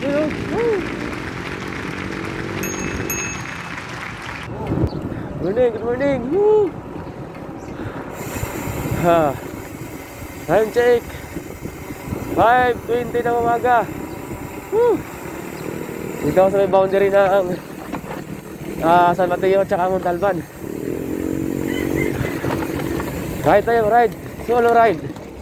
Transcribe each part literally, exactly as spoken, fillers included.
Ayun. Woo! Good morning, good morning. Woo! Ha. Time check. five twenty ng umaga. Woo! Dito ako sa may boundary ng uh, San Mateo at saka Montalban. Ride tayo, ride. Solo ride.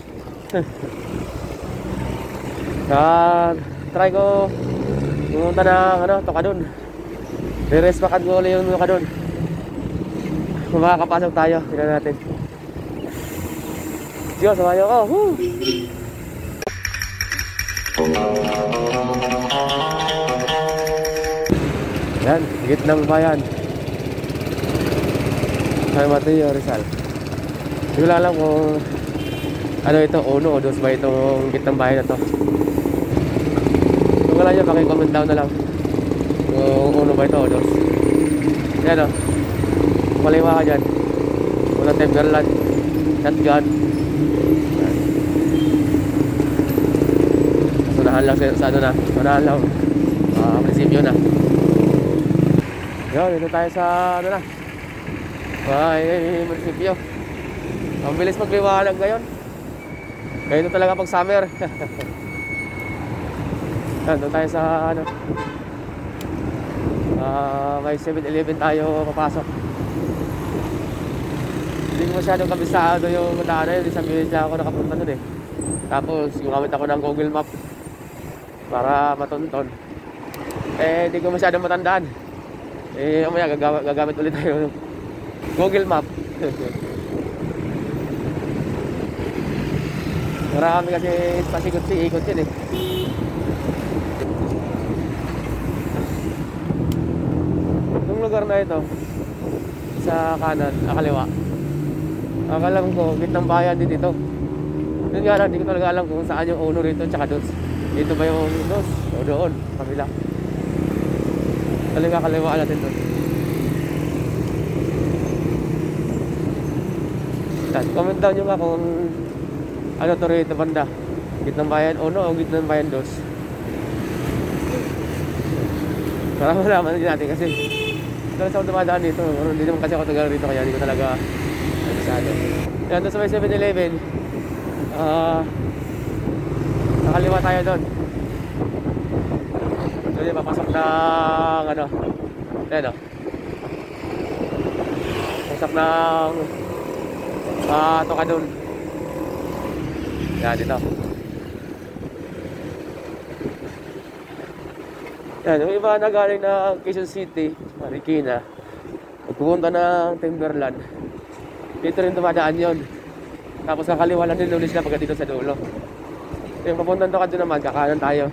uh, Try ko pumunta ng ano, Tocadun. Re-respakan ko ulit yung Tocadun. Kung makakapasok tayo, tignan natin. Diyos, samayo ko. Woo! Yan, gitnang bayan. San Mateo, Rizal. Hindi ko lang alam kung ano ito, uno o dos ba itong gitnang bayan na to. Kung wala nyo, pakicomment down na lang kung uno ba ito o dos. Yan o, maliwa ka dyan. Unang Timberland, shotgun. Unahan lang sa ano na, unahan lang uh, prinsipyo na. Yun, dito tayo sa ano na, ay prinsipyo. Ang bilis magliwanag ngayon. Ganito talaga pag summer. Yan, doon tayo sa ano, uh, may seven eleven tayo papasok. Hindi ko masyadong kabisado yung daanan yun. Isang minute lang ako nakapunta doon eh. Tapos gumamit ako ng Google Map para matonton. Eh, hindi ko masyadong matandaan. Eh, umaya gagamit, gagamit ulit tayo ng Google Map. Marami kasi pasikot-sikot yun eh. Itong lugar na ito sa kanan, akaliwa, akala ko gitnang bayan din dito. Yun nga lang, hindi ko talaga alam kung saan yung uno rito tsaka dos. Dito ba yung dos o doon, kabila. Talaga kaliwa natin doon. Comment down nyo nga kung ano to rito banda, gitnang bayan uno o gitnang bayan dos. Para malaman din natin kasi talaga sa dumadaan dito. Hindi naman kasi ako tagal rito kaya hindi ko talaga masyado. Yan, doon sa may seven eleven, uh, nakaliwa tayo doon. Doon yung papasok ng ano, yan o, pasok ng uh, Tocadun. Yan, dito. Yan, yung iba na galing na Quezon City, Marikina, pupunta ng Timberland. Dito rin dumadaan yun. Tapos kakaliwa lang din ulit sila pagka dito sa dulo. Yung papuntang Tocadun naman, kakanan tayo.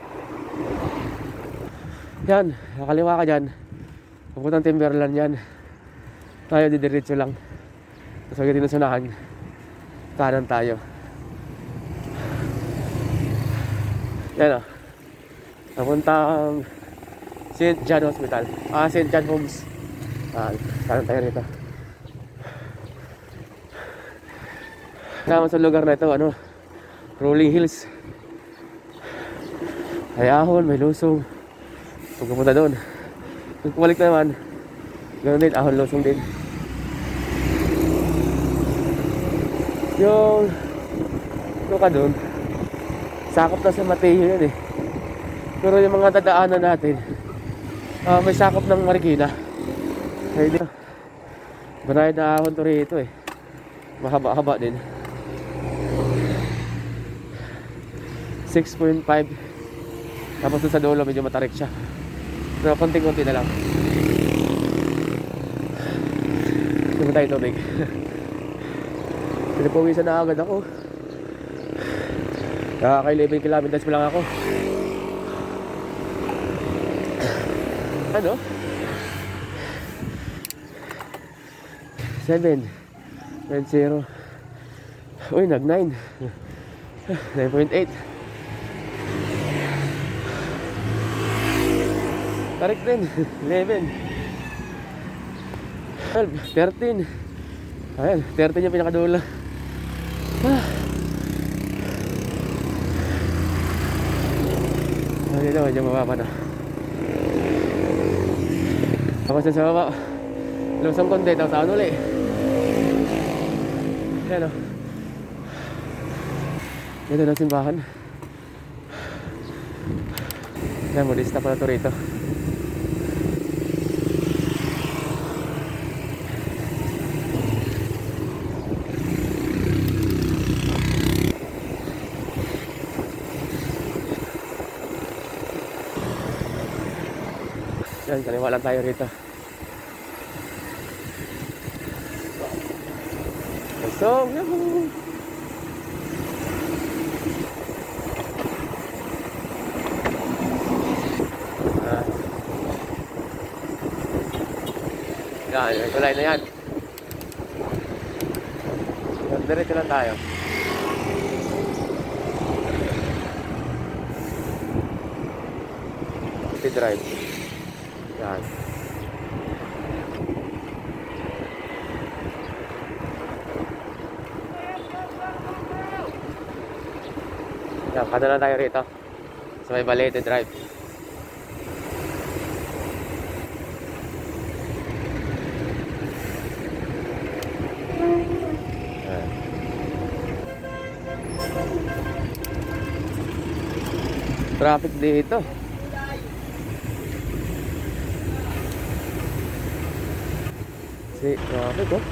Yan, kakaliwa ka dyan. Papuntang Timberland yan. Tayo didiretso lang. Tapos pagka dito sunahan, kanan tayo. Yan o, napuntang Saint John Hospital. Ah, Saint John Homes. Ah, kanan tayo rito. Naman sa lugar na ito, ano, Rolling Hills. May ahon, may lusong. Pag pumunta doon, pag kumalik naman, ganoon din, ahon, lusong din. Yung Tocadun, sakop na sa Mateo yun eh. Pero yung mga dadaanan natin, uh, may sakop ng Marikina. Kaya dito, banayad na ahon to rito eh. Mahaba-haba din. six point five. Tapos doon sa dulo medyo matarik siya. Pero konting-konti na lang. Naman tayo tubig. Pinapawisan na agad ako. Nakaka eleven kilometers pa lang ako. Ano? seven nine zero. Uy, nag nine. nine point eight. Tarik din. eleven. twelve. thirteen. Ayan, thirteen yung pinakadulo. Ah. Ayun na, medyo mababa na. Tapos na sa baba. Lusong konti, tapos saan uli. Ayan o. Ganda ng simbahan. Ayan, modista pala ito rito. Yan, kaliwa lang tayo rito. So, yahoo! Ah. Yan, may kulay na yan. Diretso lang tayo. Speed drive. Yan. Yan, kada lang tayo rito. So may Balete Drive. Yan. Traffic dito. Si, traffic oh.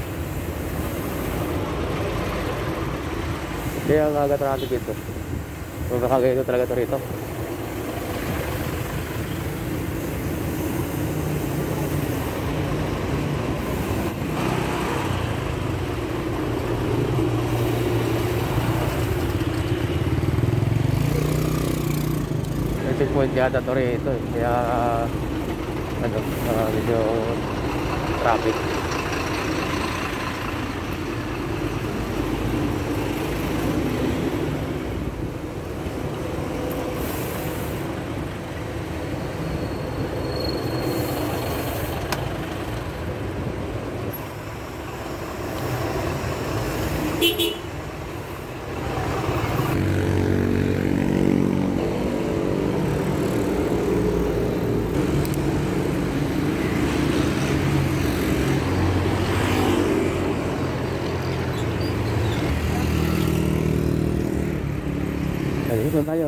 Kaya ang aga traffic dito. Magkakagayon talaga ito rito. May checkpoint yata ito rito eh. Kaya ano, uh, medyo traffic. Ayun, saan tayo?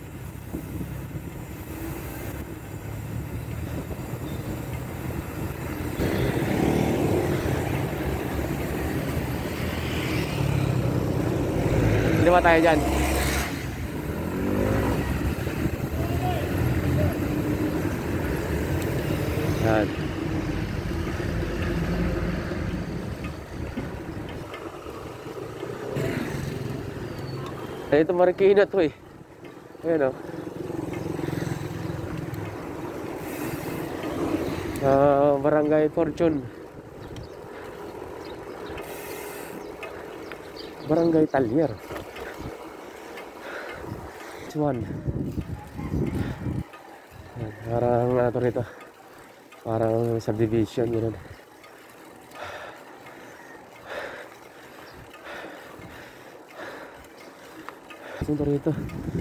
Liwa tayo dyan. Yan. Ito Marikina to eh. Ayan o. Uh, Barangay Fortune. Barangay Talyer. Which one? Ayan, parang ano to rito. Parang subdivision yun. Saan to rito?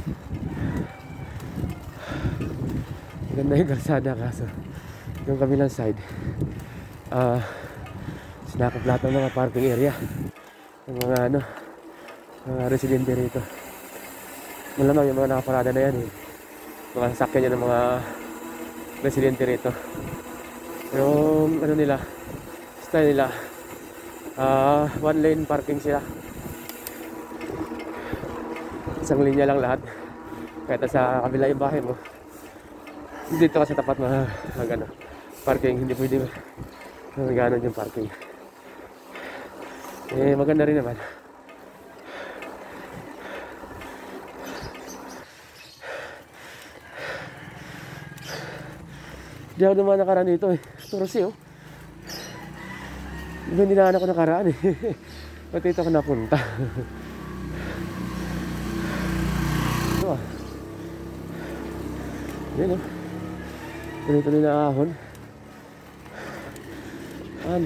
Ganda yung kalsada kaso yung kabilang side uh, sinakop lahat ng mga parking area ng mga ano mga residente rito. Malamang yung mga nakaparada na yan eh. Mga sasakyan yan ng mga residente rito. Yung ano nila style nila uh, one lane parking sila, isang linya lang lahat kahit sa kabila yung bahay mo. Dito kasi tapat na mag ano, parking, hindi pwede maganon yung parking. Eh maganda rin naman. Di ako naman nakaraan dito eh. Turosi oh. Iba nilaan ako nakaraan eh. Pati ito ako napunta. Ito ah. Yan oh. Tuloy-tuloy na ahon. Ano?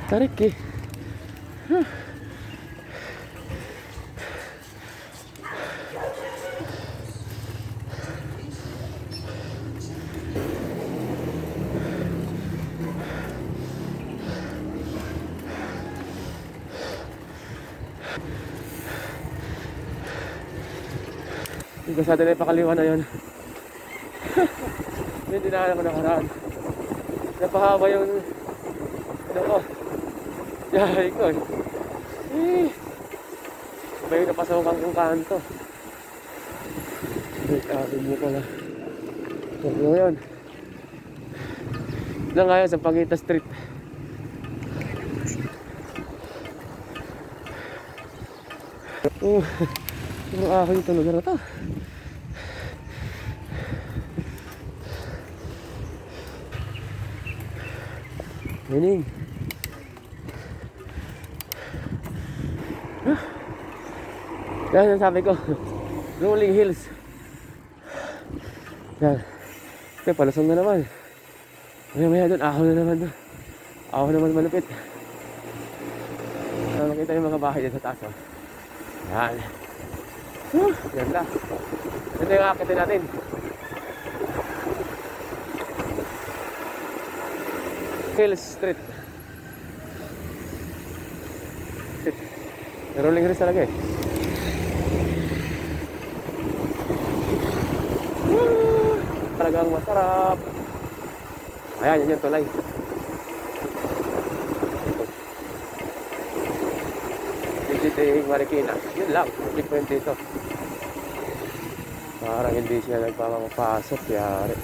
Tarik eh. Huh. Hindi ko sa atin ay pakaliwa na yun. Yung dinaanan ko nakaraan. Napahaba yung ano ko. Yahay ko eh. Eh. May napasawakan kong kanto. Wait, akin mo pala. So yun. Na nga yun sa Pangita Street. Oh, yung akin yung lugar na to. Meaning huh? Yan ang sabi ko. Rolling hills. Yan. Okay, palusong na naman. Maya maya doon, ahon na naman doon. Ahon naman malupit. So, makita yung mga bahay dyan sa taas. Oh. Yan. Huh, ganda. Ito yung akitin natin. Hills Street. Rolling hills talaga eh. Woo! Talagang masarap. Ayan, yan yung tulay. Visiting Marikina. Yun lang, different dito. Parang hindi siya nagpapapasok. Yari.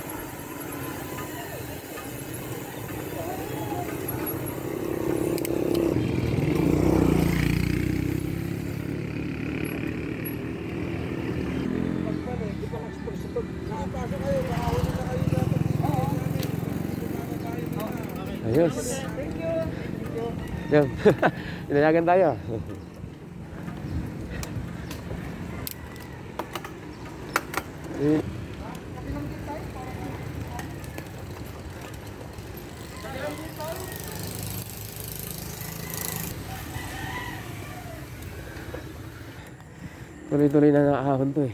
Ayos. Yan. Inayagan tayo. Tuloy-tuloy na nakahon to eh.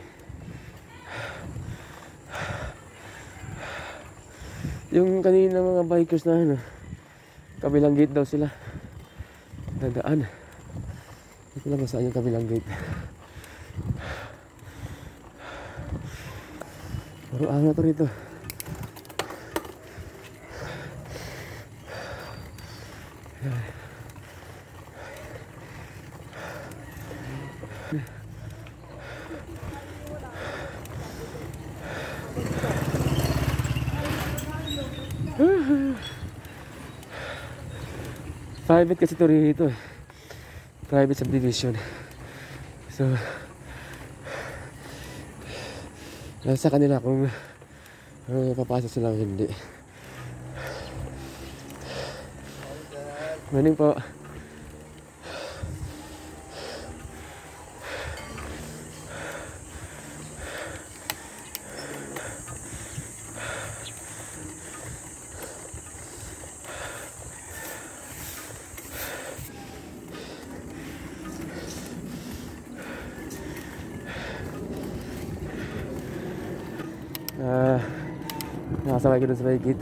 Yung kanina mga bikers na ano, kabilang gate daw sila dadaan. Hindi ko lang saan yung kabilang gate. Pero ano to rito. Private kasi ito rito eh. Private subdivision. So nasa kanila kung uh, papasok sila o hindi. Morning po. Ah, uh, nakasabay ko dun sa may gate.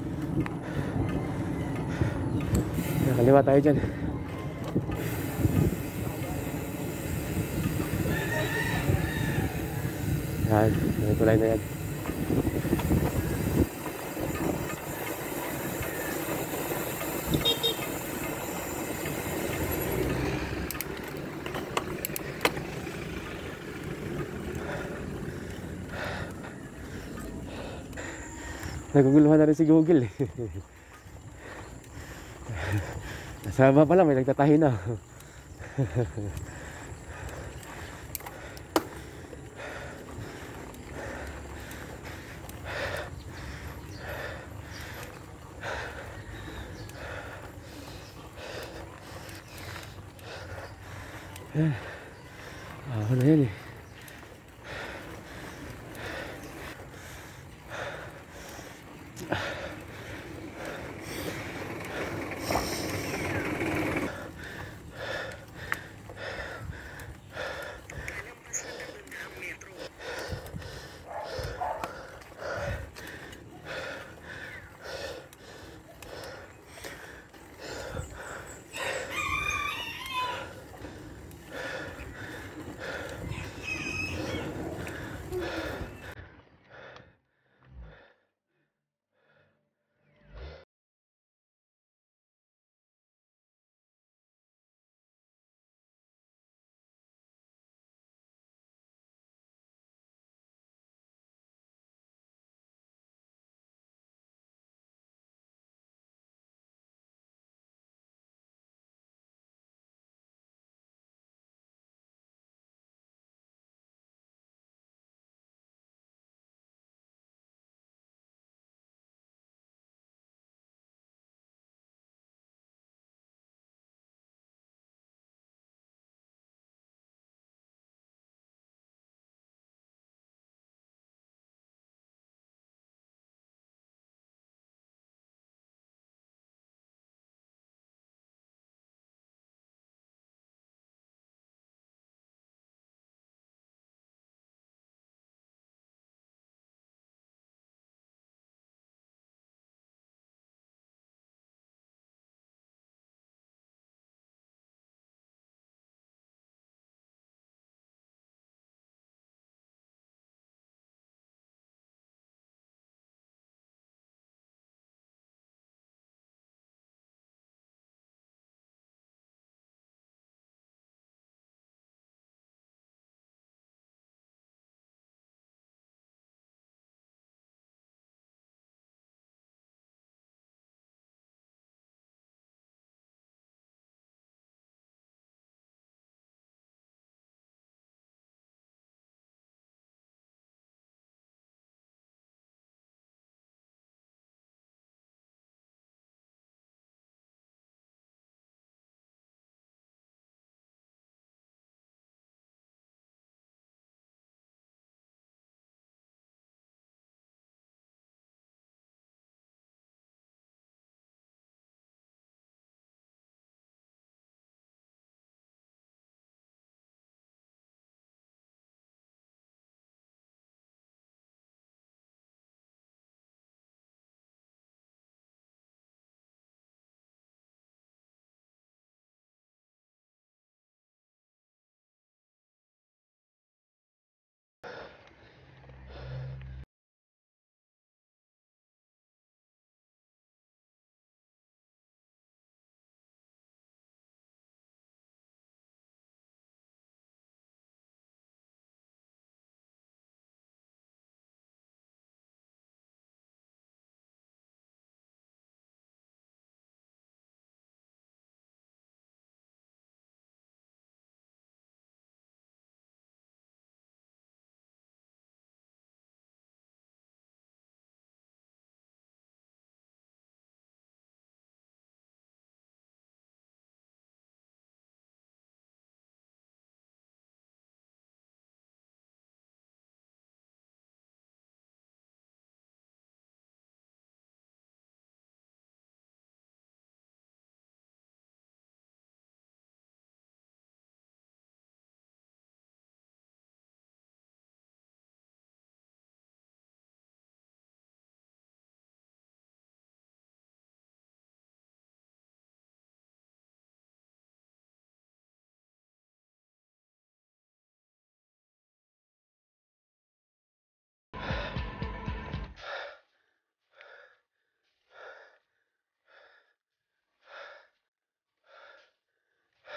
Nakaliwa tayo dyan. Yan, may tulay na yan. Naguguluhan na rin si Google eh. Nasa baba pala may nagtatahi na. Ah, ano yan eh.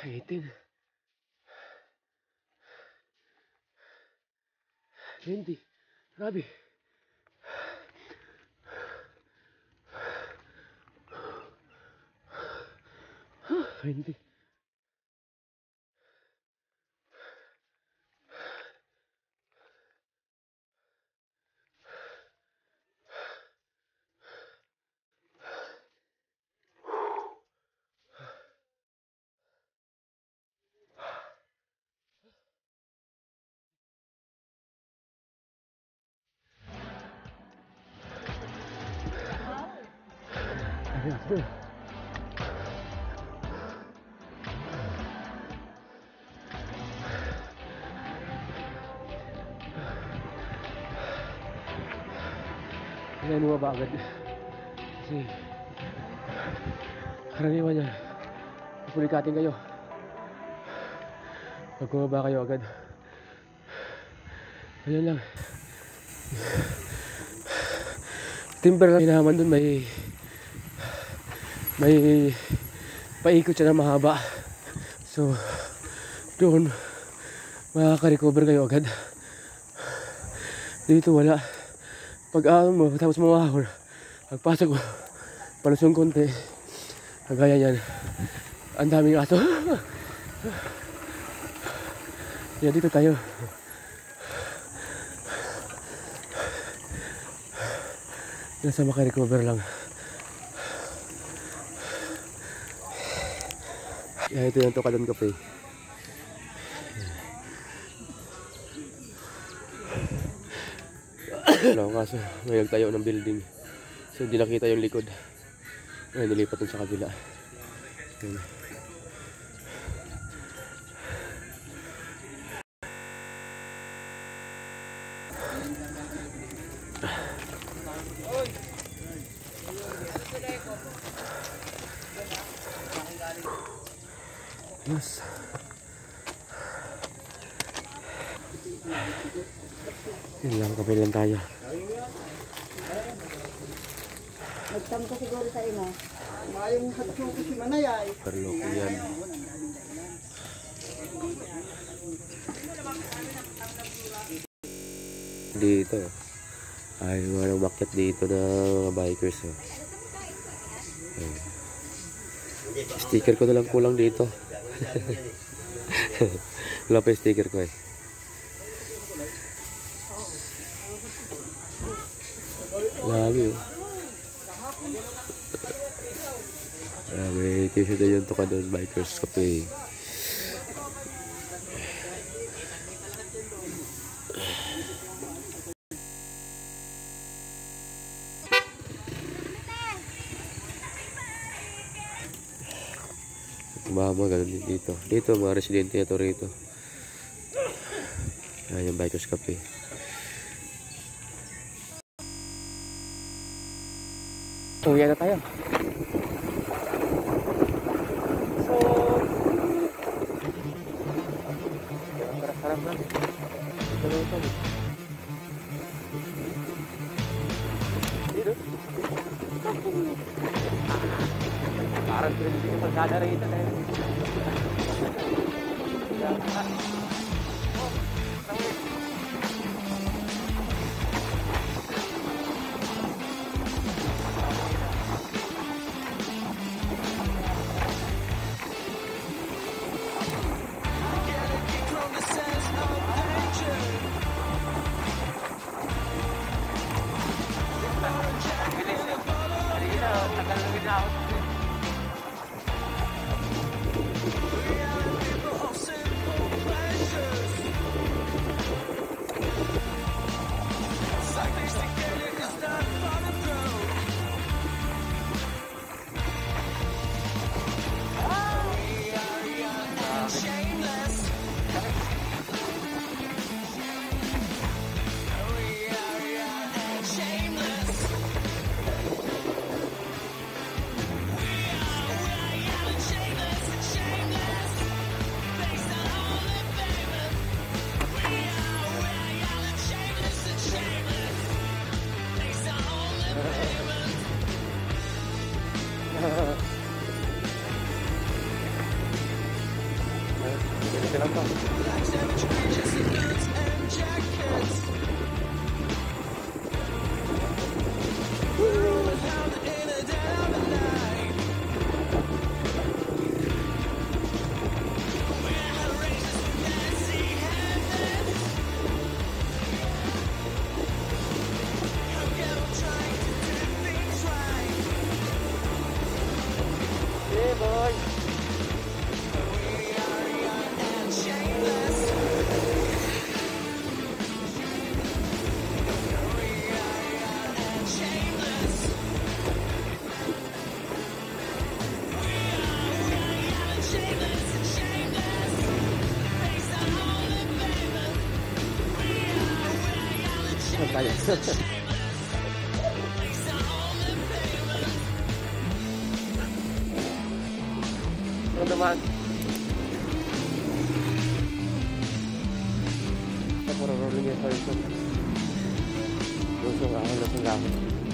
eighteen. twenty. Grabe. twenty. Ayan. Kaya bumaba agad kasi karaniwan yan pupulikatin kayo pag bumaba kayo agad. Ayan lang, timber lang hinahaman dun, may may paikot siya na mahaba, so doon makaka-recover kayo agad. Dito wala. Pag ahon mo, tapos mamahol, pagpasok mo, palusong konti, kagaya yan, ang daming aso. Kaya dito tayo. Nasa makarecover lang. Kaya ito yung Tukadan Cafe. Wala, kaso may nagtayo ng building, so hindi nakita yung likod. Ay, nilipat dun sa kabila. Ayan. Yes. Yun lang, kapil lang tayo. Nagtamko siguro sa ina. Mayong hatong ko si Manayay. Perloko yan. Dito ay walang umakyat dito na mga bikers. Oh. Ayan. Sticker ko na lang kulang dito. Wala pa yung sticker ko eh. Lagi oh. May t-shirt na yung Tukadan Bikers Cafe. Mama, ganun din dito. Dito, mga residente ito rito. Ayan yung Bikers Cafe. Uwi na tayo. So, sarap-sarap na. Ito na ito. Dito. Parang hindi ko pagsada rito eh. yan. Ano naman? Ito puro rolling yung horizon. Lusong ako, lusong ako.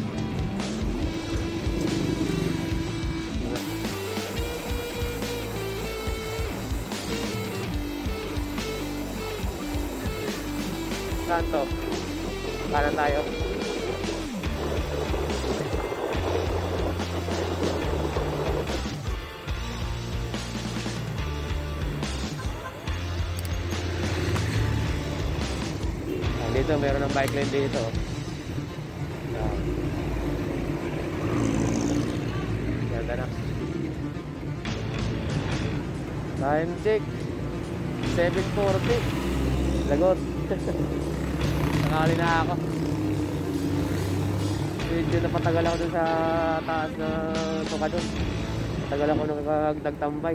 Saan to? Kanan tayo. Ah, dito meron ng bike lane dito. Ah. Ganda na. Time check seven forty. Lagot. Nakali na ako. Medyo napatagal ako dun sa taas na tuka dun. Tagal ako nung nagtambay.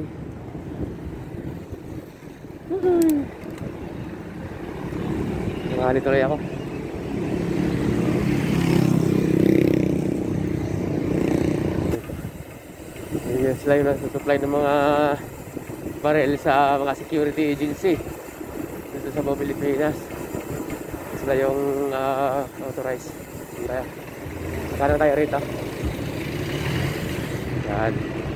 Nakali tuloy ako. Yes, sila yung nasusupply ng mga baril sa mga security agency dito sa buong Pilipinas. Sila yung uh, authorized. Kaya saka tayo rito. Yan.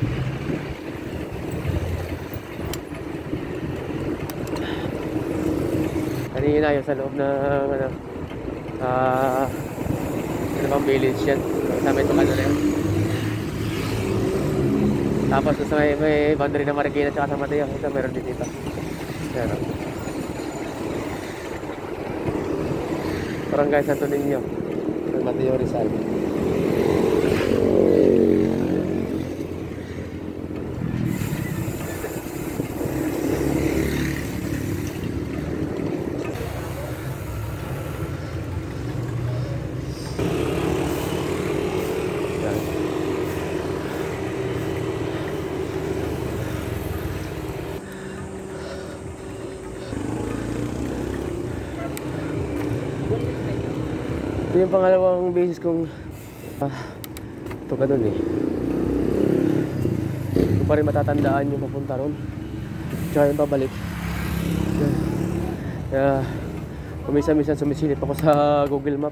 Kanina yun sa loob ng ano, uh, ano bang village yan. Sabi ito ano na yun. Tapos sa may, may boundary ng Marikina at San Mateo. Ito meron din dito. Yan. Barangay Santo Niño, San Mateo, Rizal. Ito yung pangalawang beses kong ah, ito ka dun eh. Hindi pa rin matatandaan yung papunta ron. Tsaka yung pabalik. Kaya kumisa-minsan sumisilip ako sa Google Map.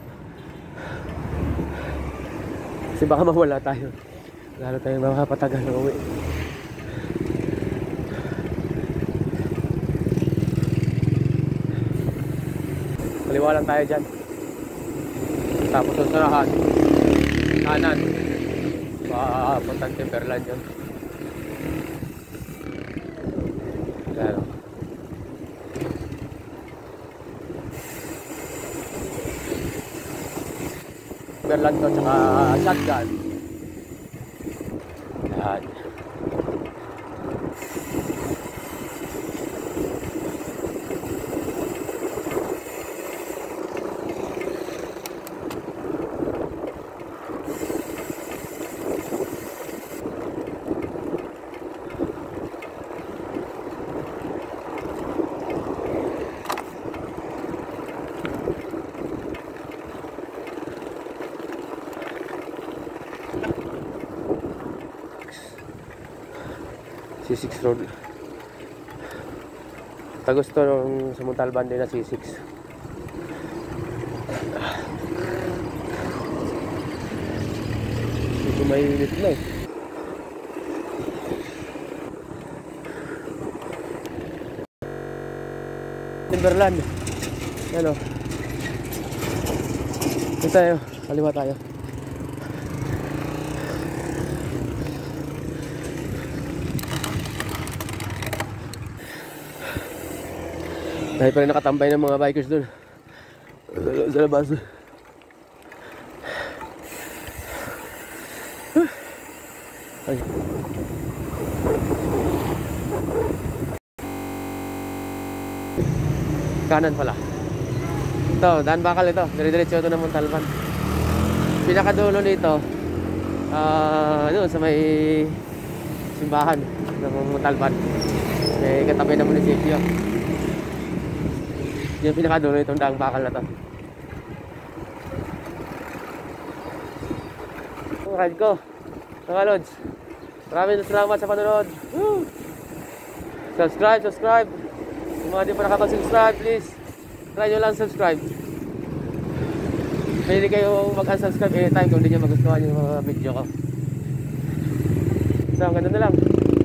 Kasi baka mawala tayo. Lalo tayong makapatagal na uwi. Kaliwa lang tayo dyan. Tapos sa sarahan kanan papuntang Timberland yun. Yan. Timberland to tsaka shotgun. Yan. C six Road. Tagos to nung sa Montalban din na C six. Ito may init na eh. Timberland. Yan o. Ito tayo. Kaliwa tayo. Dahil pa rin nakatambay ng mga bikers dun sa labas. Ay. Kanan pala. Ito, daan bakal ito. Dire-diretso ito ng Montalban. Pinakadulo nito ah, uh, doon sa may simbahan ng Montalban. Eh, katabi ng munisipyo. Yung pinakadulo itong daang bakal na to. ride ko. Mga lods, maraming salamat sa panonood. Woo! Subscribe, subscribe. Yung mga di pa nakapag-subscribe, please try nyo lang subscribe. Pwede kayo mag-unsubscribe anytime kung hindi nyo magustuhan yung mga video ko. So, ganun na lang.